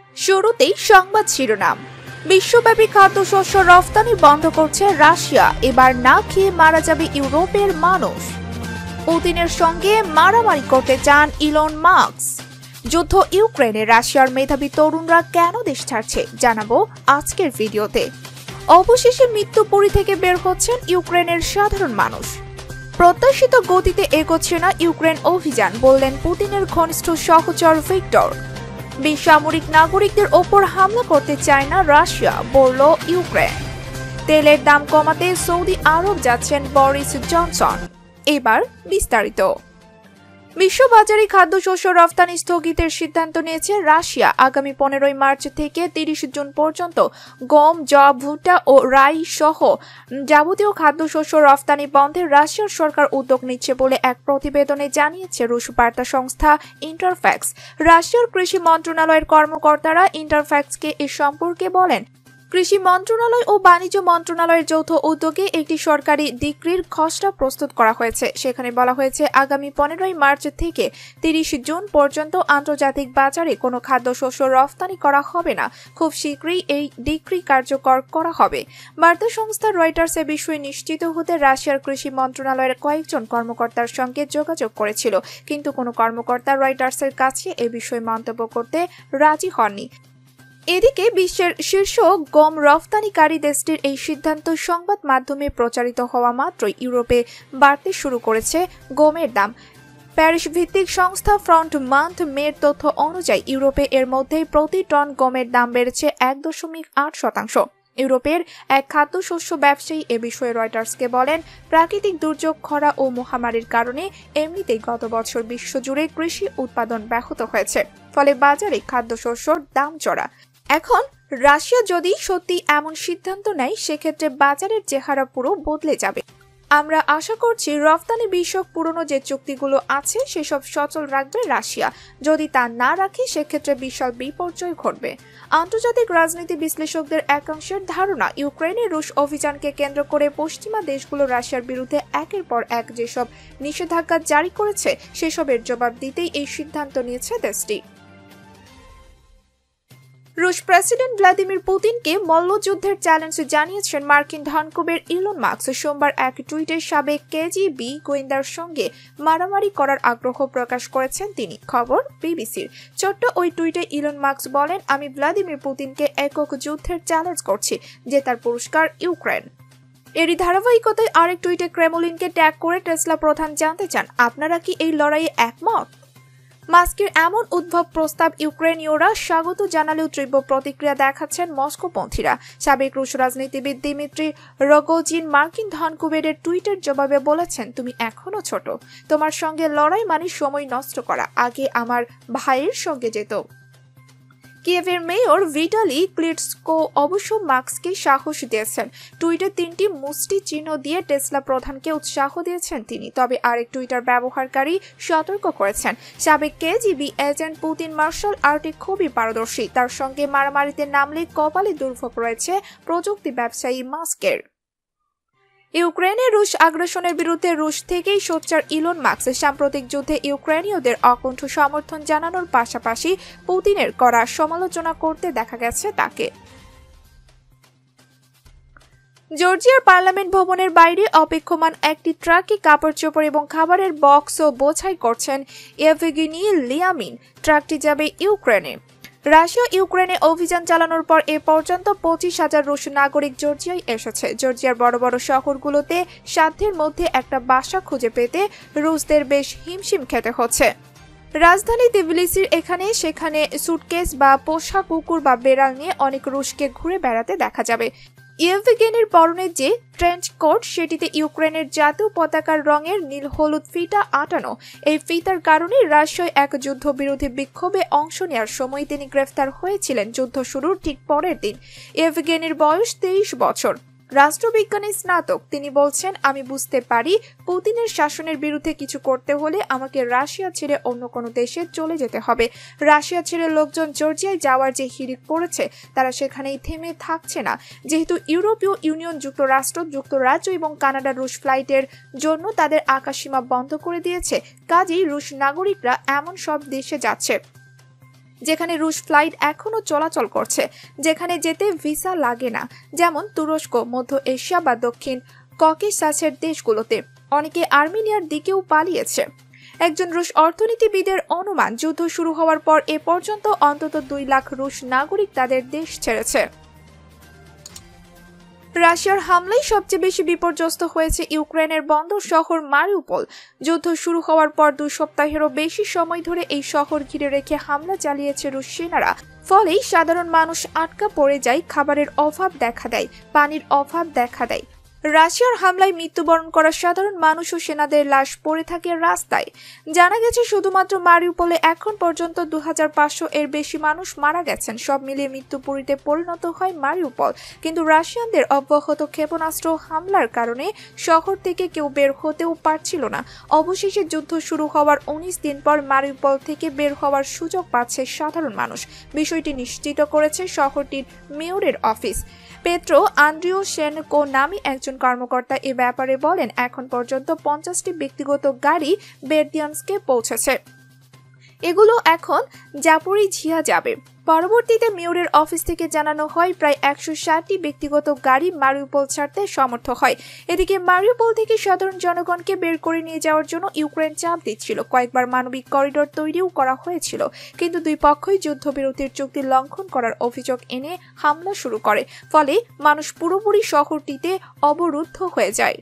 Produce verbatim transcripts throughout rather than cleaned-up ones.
শুরুতেই সংবাদ শিরোনাম। বিশ্বব্যাপী খাদ্যশস্য রফতানি বন্ধ করছে রাশিয়া, এবার না খেয়ে মারা যাবে ইউরোপের মানুষ। পুতিনের সঙ্গে মারামারি করতে চান ইলন মাস্ক। যুদ্ধ ইউক্রেনে, রাশিয়ার মেধাবী তরুণরা কেন দেশ ছাড়ছে জানাবো আজকের ভিডিওতে। অবশেষে মৃত্যুপুরী থেকে বের হচ্ছেন ইউক্রেনের সাধারণ মানুষ। প্রত্যাশিত গতিতে এগোচ্ছে না ইউক্রেন অভিযান, বললেন পুতিনের ঘনিষ্ঠ সহচর ভিক্টর। বেসামরিক নাগরিকদের ওপর হামলা করতে চায় না রাশিয়া, বলল ইউক্রেন। তেলের দাম কমাতে সৌদি আরব যাচ্ছেন বরিস জনসন। এবার বিস্তারিত। বিশ্ববাজারে খাদ্যশস্য রফতানি স্থগিতের সিদ্ধান্ত নিয়েছে রাশিয়া। আগামী পনেরোই মার্চ থেকে তিরিশ জুন পর্যন্ত গম, যব, ভুট্টা ও রাই সহ যাবতীয় খাদ্যশস্য রফতানি বন্ধে রাশিয়ার সরকার উদ্যোগ নিচ্ছে বলে এক প্রতিবেদনে জানিয়েছে রুশ বার্তা সংস্থা ইন্টারফ্যাক্স। রাশিয়ার কৃষি মন্ত্রণালয়ের কর্মকর্তারা ইন্টারফ্যাক্সকে এ সম্পর্কে বলেন, কৃষি মন্ত্রণালয় ও বাণিজ্য মন্ত্রণালয়ের যৌথ উদ্যোগে একটি সরকারি ডিক্রির খসড়া প্রস্তুত করা হয়েছে। সেখানে বলা হয়েছে, আগামী পনেরোই মার্চ থেকে তিরিশ জুন পর্যন্ত আন্তর্জাতিক বাজারে কোনো খাদ্যশস্য রফতানি করা হবে না। খুব শীঘ্রই এই ডিক্রি কার্যকর করা হবে। বার্তা সংস্থা রয়টার্স এ বিষয়ে নিশ্চিত হতে রাশিয়ার কৃষি মন্ত্রণালয়ের কয়েকজন কর্মকর্তার সঙ্গে যোগাযোগ করেছিল, কিন্তু কোনো কর্মকর্তা রয়টার্সের কাছে এ বিষয়ে মন্তব্য করতে রাজি হননি। এদিকে বিশ্বের শীর্ষ গম রফতানিকারী দেশটির এই সিদ্ধান্ত সংবাদ মাধ্যমে প্রচারিত হওয়া মাত্রই ইউরোপে বাড়তে শুরু করেছে গমের দাম। প্যারিস ভিত্তিক সংস্থা ফ্রন্ট মান্থ মের তথ্য অনুযায়ী ইউরোপে এর মধ্যেই প্রতি টন গমের দাম বেড়েছে এক দশমিক আট শতাংশ। ইউরোপের এক খাদ্যশস্য ব্যবসায়ী এ বিষয়ে রয়টার্সকে বলেন, প্রাকৃতিক দুর্যোগ, খরা ও মহামারীর কারণে এমনিতেই গত বছর বিশ্বজুড়ে কৃষি উৎপাদন ব্যাহত হয়েছে, ফলে বাজারে খাদ্যশস্যর দাম চড়া। এখন রাশিয়া যদি সত্যি এমন সিদ্ধান্ত নেয়, সেক্ষেত্রে বাজারের চেহারা পুরো বদলে যাবে। আমরা আশা করছি রফতানি বিষয়ক পুরনো যে চুক্তিগুলো আছে সেসব সচল রাখবে রাশিয়া। যদি তা না রাখে, সেক্ষেত্রে বিশাল বিপর্যয় ঘটবে। আন্তর্জাতিক রাজনীতি বিশ্লেষকদের একাংশের ধারণা, ইউক্রেনে রুশ অভিযানকে কেন্দ্র করে পশ্চিমা দেশগুলো রাশিয়ার বিরুদ্ধে একের পর এক যেসব নিষেধাজ্ঞা জারি করেছে, সেসবের জবাব দিতেই এই সিদ্ধান্ত নিয়েছে দেশটি। রুশ প্রেসিডেন্ট ভ্লাদিমির পুতিনকে মল্লযুদ্ধের চ্যালেঞ্জ জানিয়েছেন মার্কিন ধনকুবের ইলন মাস্ক। সোমবার এক টুইটে সাবেক কেজিবি গোয়েন্দার সঙ্গে মারামারি করার আগ্রহ প্রকাশ করেছেন তিনি। খবর বিবিসির। ছোট্ট ওই টুইটে ইলন মাস্ক বলেন, আমি ভ্লাদিমির পুতিনকে একক যুদ্ধের চ্যালেঞ্জ করছি, জেতার পুরস্কার ইউক্রেন। এরই ধারাবাহিকতায় আরেক টুইটে ক্রেমলিনকে ট্যাগ করে টেসলা প্রধান জানতে চান, আপনারা কি এই লড়াইয়ে একমত? মাস্কের এমন উদ্ভব প্রস্তাব ইউক্রেনীয়রা স্বাগত জানালেও তীব্র প্রতিক্রিয়া দেখাচ্ছেন মস্কোপন্থীরা। সাবেক রুশ রাজনীতিবিদ দিমিত্রি রগোজিন মার্কিন ধনকুবেরের টুইটের জবাবে বলেছেন, তুমি এখনো ছোট, তোমার সঙ্গে লড়াই মানে সময় নষ্ট করা, আগে আমার ভাইয়ের সঙ্গে যেত। কিয়েভের মেয়র ভিটালি ক্লিটসকো অবশ্য মাস্ককে সাহস দিয়েছেন। টুইটে তিনটি মুষ্টি চিহ্ন দিয়ে টেসলা প্রধানকে উৎসাহ দিয়েছেন তিনি। তবে আরেক টুইটার ব্যবহারকারী সতর্ক করেছেন, সাবেক কেজিবি এজেন্ট পুতিন মার্শাল আর্টে খুবই পারদর্শী, তার সঙ্গে মারামারিতে নামলে কপালে দুর্ভোগ রয়েছে প্রযুক্তি ব্যবসায়ী মাস্কের। ইউক্রেনে রুশ আগ্রাসনের বিরুদ্ধে রুশ থেকেই সোচ্চার ইলন মাস্ক সাম্প্রতিক যুদ্ধে ইউক্রেনীয়দের অকুণ্ঠ সমর্থন জানানোর পাশাপাশি পুতিনের কড়া সমালোচনা করতে দেখা গেছে তাকে। জর্জিয়ার পার্লামেন্ট ভবনের বাইরে অপেক্ষমান একটি ট্রাকে কাপড় চোপড় এবং খাবারের বক্স ও বোঝাই করছেন ইয়েভগেনি লিয়ামিন। ট্রাকটি যাবে ইউক্রেনে। রাশিয়া ইউক্রেনে অভিযান চালানোর পর এ পর্যন্ত পঁচিশ হাজার রুশ নাগরিক জর্জিয়ায় এসেছে। জর্জিয়ার বড় বড় শহরগুলোতে সাধ্যের মধ্যে একটা বাসা খুঁজে পেতে রুশদের বেশ হিমশিম খেতে হচ্ছে। রাজধানী তিবিলিসির এখানে সেখানে সুটকেস বা পোষা কুকুর বা বেড়াল নিয়ে অনেক রুশকে ঘুরে বেড়াতে দেখা যাবে। ইয়েভগেনির পরনে যে ট্রেঞ্চ কোট, সেটিতে ইউক্রেনের জাতীয় পতাকার রঙের নীল হলুদ ফিতা আটানো। এই ফিতার কারণে রাশিয়ায় এক যুদ্ধবিরোধী বিক্ষোভে অংশ নেওয়ার সময় তিনি গ্রেফতার হয়েছিলেন যুদ্ধ শুরুর ঠিক পরের দিন। ইয়েভগেনির বয়স তেইশ বছর। রাষ্ট্রবিজ্ঞানে স্নাতক। তিনি বলছেন, আমি বুঝতে পারি পুতিনের শাসনের বিরুদ্ধে কিছু করতে হলে আমাকে রাশিয়া ছেড়ে অন্য কোনো দেশে চলে যেতে হবে। রাশিয়া ছেড়ে লোকজন জর্জিয়ায় যাওয়ার যে হিড়িক পড়েছে, তারা সেখানেই থেমে থাকছে না। যেহেতু ইউরোপীয় ইউনিয়ন, যুক্তরাষ্ট্র, যুক্তরাজ্য এবং কানাডার রুশ ফ্লাইটের জন্য তাদের আকাশসীমা বন্ধ করে দিয়েছে, কাজেই রুশ নাগরিকরা এমন সব দেশে যাচ্ছে। যেখানে রুশ ফ্লাইট এখনো চলাচল করছে, যেখানে যেতে ভিসা লাগে না, যেমন তুরস্ক, মধ্য এশিয়া বা দক্ষিণ ককেসাসের দেশগুলোতে। অনেকে আর্মেনিয়ার দিকেও পালিয়েছে। একজন রুশ অর্থনীতিবিদের অনুমান, যুদ্ধ শুরু হওয়ার পর এ পর্যন্ত অন্তত দুই লাখ রুশ নাগরিক তাদের দেশ ছেড়েছে। রাশিয়ার হামলায় সবচেয়ে বেশি বিপর্যস্ত হয়েছে ইউক্রেনের বন্দর শহর মারিউপোল। যুদ্ধ শুরু হওয়ার পর দুই সপ্তাহেরও বেশি সময় ধরে এই শহর ঘিরে রেখে হামলা চালিয়েছে রুশ সেনারা। ফলেই সাধারণ মানুষ আটকা পড়ে যায়, খাবারের অভাব দেখা দেয়, পানির অভাব দেখা দেয়। রাশিয়ার হামলায় মৃত্যুবরণ করা সাধারণ মানুষ ও সেনাদের লাশ পড়ে থাকে রাস্তায়। জানা গেছে শুধুমাত্র মারিউপোলে এখন পর্যন্ত দু হাজার পাঁচশো এর বেশি মানুষ মারা গেছেন। সব মিলিয়ে মৃত্যুপুরীতে পরিণত হয় মারিউপোল। কিন্তু রাশিয়ানদের অব্যাহত ক্ষেপণাস্ত্র হামলার কারণে শহর থেকে কেউ বের হতেও পারছিল না। অবশেষে যুদ্ধ শুরু হওয়ার উনিশ দিন পর মারিউপোল থেকে বের হওয়ার সুযোগ পাচ্ছে সাধারণ মানুষ। বিষয়টি নিশ্চিত করেছে শহরটির মেয়রের অফিস। পেট্রো আন্দ্রিওশেনকো নামে একজন কর্মকর্তা এ ব্যাপারে বলেন, এখন পর্যন্ত পঞ্চাশটি ব্যক্তিগত গাড়ি বেরদিয়ানস্কে পৌঁছেছে। এগুলো এখন জাপোরিঝিয়া যাবে। পরবর্তীতে মেয়রের অফিস থেকে জানানো হয় প্রায় একশো ষাটটি ব্যক্তিগত গাড়ি মারিউপোল ছাড়তে সমর্থ হয়। এদিকে মারিউপোল থেকে সাধারণ জনগণকে বের করে নিয়ে যাওয়ার জন্য ইউক্রেন চাপ দিচ্ছিল। কয়েকবার মানবিক করিডোর তৈরিও করা হয়েছিল, কিন্তু দুই পক্ষই যুদ্ধবিরতির চুক্তি লঙ্ঘন করার অভিযোগ এনে হামলা শুরু করে। ফলে মানুষ পুরোপুরি শহরটিতে অবরুদ্ধ হয়ে যায়।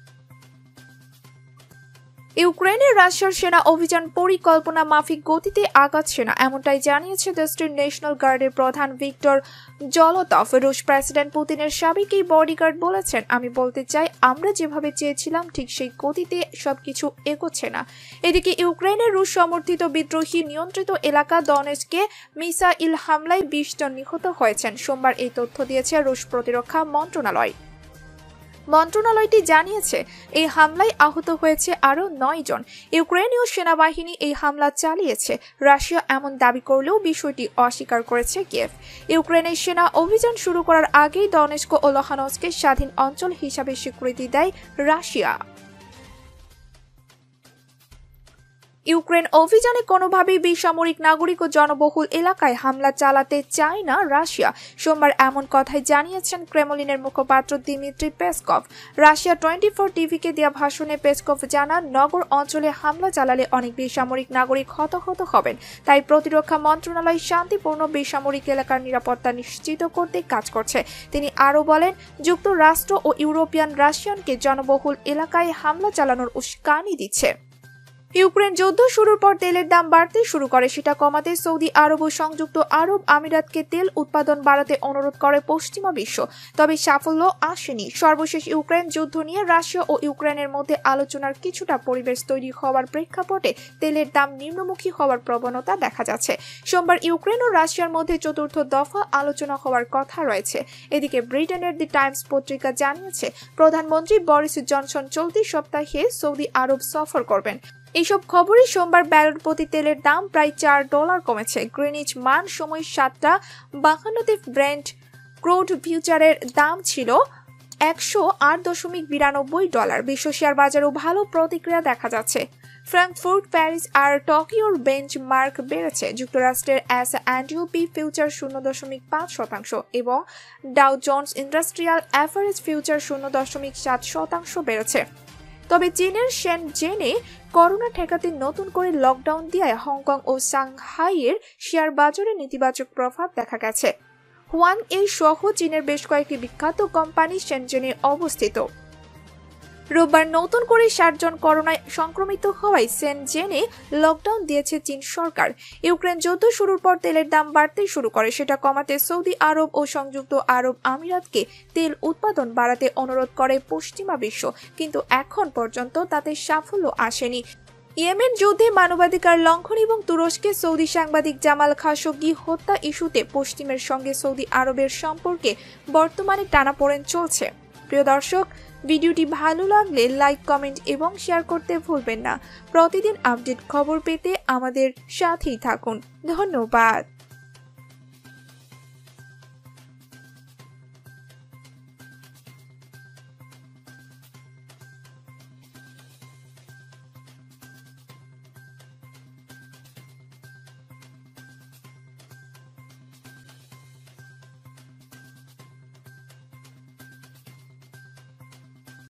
ইউক্রেনের রাশিয়ার সেনা অভিযান পরিকল্পনা মাফিক গতিতে আগাচ্ছে না, এমনটাই জানিয়েছে দেশটির ন্যাশনাল গার্ডের প্রধান ভিক্টর জলতভ। রুশ প্রেসিডেন্ট পুতিনের সাবেক এই বডিগার্ড বলেছেন, আমি বলতে চাই আমরা যেভাবে চেয়েছিলাম ঠিক সেই গতিতে সবকিছু এগোচ্ছে না। এদিকে ইউক্রেনের রুশ সমর্থিত বিদ্রোহী নিয়ন্ত্রিত এলাকা দনেস্কে মিসাইল হামলায় বিশ জন নিহত হয়েছেন। সোমবার এই তথ্য দিয়েছে রুশ প্রতিরক্ষা মন্ত্রণালয়। মন্ত্রণালয়টি জানিয়েছে এই হামলায় আহত হয়েছে আরও নয় জন। ইউক্রেনীয় সেনাবাহিনী এই হামলা চালিয়েছে। রাশিয়া এমন দাবি করলেও বিষয়টি অস্বীকার করেছে কিয়েভ। ইউক্রেনের সেনা অভিযান শুরু করার আগেই দনেস্ক ও লুহানস্কে স্বাধীন অঞ্চল হিসাবে স্বীকৃতি দেয় রাশিয়া। ইউক্রেন অভিযানে কোনোভাবেই বেসামরিক নাগরিক ও জনবহুল এলাকায় হামলা চালাতে চায় না রাশিয়া। সোমবার এমন কথাই জানিয়েছেন ক্রেমলিনের মুখপাত্র Dmitry Peskov. Russia twenty four টিভিকে দেওয়া ভাষণে পেসকভ জানান, নগর অঞ্চলে হামলা চালালে অনেক বেসামরিক নাগরিক হতাহত হবেন। তাই প্রতিরক্ষা মন্ত্রণালয় শান্তিপূর্ণ বেসামরিক এলাকার নিরাপত্তা নিশ্চিত করতে কাজ করছে। তিনি আরও বলেন, যুক্তরাষ্ট্র ও ইউরোপিয়ান রাশিয়ানকে জনবহুল এলাকায় হামলা চালানোর উস্কানি দিচ্ছে। ইউক্রেন যুদ্ধ শুরুর পর তেলের দাম বাড়তে শুরু করে। সেটা কমাতে সৌদি আরব ও সংযুক্ত আরব আমিরাতকে তেল উৎপাদন বাড়াতে অনুরোধ করে পশ্চিমা বিশ্ব, তবে সাফল্য আসেনি। সর্বশেষ ইউক্রেন যুদ্ধ নিয়ে রাশিয়া ও ইউক্রেনের মধ্যে আলোচনার কিছুটা পরিবেশ তৈরি হওয়ার প্রেক্ষাপটে তেলের দাম নিম্নমুখী হওয়ার প্রবণতা দেখা যাচ্ছে। সোমবার ইউক্রেন ও রাশিয়ার মধ্যে চতুর্থ দফা আলোচনা হওয়ার কথা রয়েছে। এদিকে ব্রিটেনের দি টাইমস পত্রিকা জানিয়েছে, প্রধানমন্ত্রী বরিস জনসন চলতি সপ্তাহে সৌদি আরব সফর করবেন। এইসব খবরে সোমবার ব্যারেল প্রতি তেলের দাম প্রায় চার ডলার কমেছে। গ্রিনিচ মান সময় সাতটা বাহান্নতে ব্রেন্ট ক্রুড ফিউচারের দাম ছিল একশো আট দশমিক বিরানব্বই ডলার। বিশ্ব শেয়ার বাজারেও ভালো প্রতিক্রিয়া দেখা যাচ্ছে। ফ্রাঙ্কফুর্ট, প্যারিস আর টোকিওর বেঞ্চমার্ক বেড়েছে। যুক্তরাষ্ট্রের এস অ্যান্ড পি ফিউচার শূন্য দশমিক পাঁচ শতাংশ এবং Dow Jones industrial average future শূন্য দশমিক সাত শতাংশ বেড়েছে। তবে চীনের শেনজেনে করোনা ঠেকাতে নতুন করে লকডাউন দেওয়ায় হংকং ও সাংহাইয়ের শেয়ার বাজারে নেতিবাচক প্রভাব দেখা গেছে। হুয়াং এ সহ চীনের বেশ কয়েকটি বিখ্যাত কোম্পানি শেনজেনে অবস্থিত। রোববার নতুন করে ষাট জন করোনায় সংক্রমিত হওয়ায় শেনজেনে লকডাউন দিয়েছে চীন সরকার। ইউক্রেন যুদ্ধ শুরুর পর তেলের দাম বাড়তে শুরু করে। সেটা কমাতে সৌদি আরব ও সংযুক্ত আরব আমিরাতকে তেল উৎপাদন বাড়াতে অনুরোধ করে পশ্চিমা বিশ্ব, কিন্তু এখন পর্যন্ত তাতে সাফল্য আসেনি। ইয়েমেন যুদ্ধে মানবাধিকার লঙ্ঘন এবং তুরস্কে সৌদি সাংবাদিক জামাল খাশোগি হত্যা ইস্যুতে পশ্চিমের সঙ্গে সৌদি আরবের সম্পর্কে বর্তমানে টানাপোড়েন চলছে। প্রিয় দর্শক, ভিডিওটি ভালো লাগলে লাইক, কমেন্ট এবং শেয়ার করতে ভুলবেন না। প্রতিদিন আপডেট খবর পেতে আমাদের সাথেই থাকুন। ধন্যবাদ।